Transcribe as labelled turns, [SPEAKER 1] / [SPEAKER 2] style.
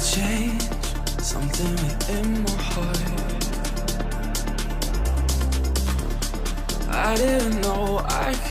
[SPEAKER 1] change something within my heart. I didn't know I